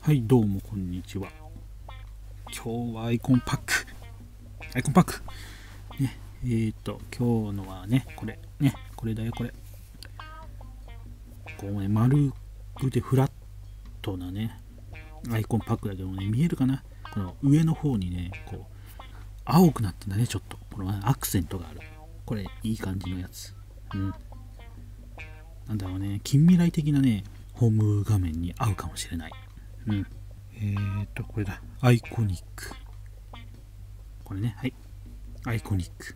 はい、どうもこんにちは。今日はアイコンパックね。今日のはね、これだよ、これ。こうね、丸くてフラットなね、アイコンパックだけどね、見えるかな、この上の方にね、こう、青くなってんだね、ちょっと。このアクセントがある。これ、いい感じのやつ。なんだろうね、近未来的なね、ホーム画面に合うかもしれない。これだ。アイコニック。これね、はい。アイコニック。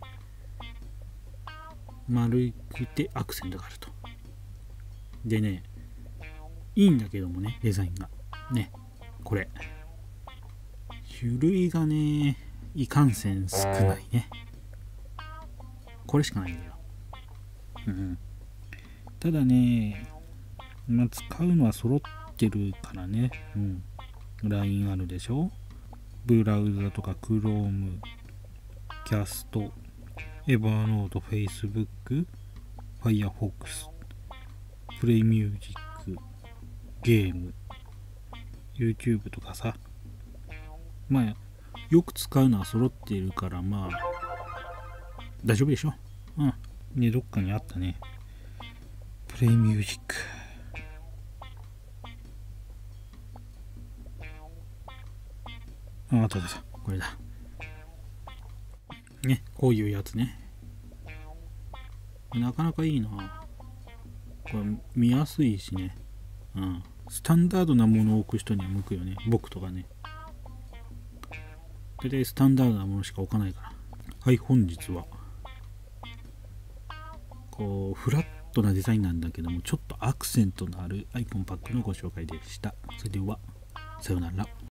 丸くてアクセントがあると。でね、いいんだけどもね、デザインが。ね、これ。種類がね、いかんせん少ないね。これしかないんだよ。ただね、使うのは揃ってるからね。LINE あるでしょ。ブラウザとか Chrome、キャスト、エヴァーノート、Facebook、Firefox、プレイミュージック、ゲーム、YouTube とかさ。よく使うのは揃っているから、大丈夫でしょ。ね、どっかにあったね。プレイミュージック。あった。これだ。ね、こういうやつね。なかなかいいな。これ見やすいしね。スタンダードなものを置く人には向くよね。僕とかね。大体スタンダードなものしか置かないから。はい、本日はこうフラットなデザインなんだけども、ちょっとアクセントのあるアイコンパックのご紹介でした。それではさようなら。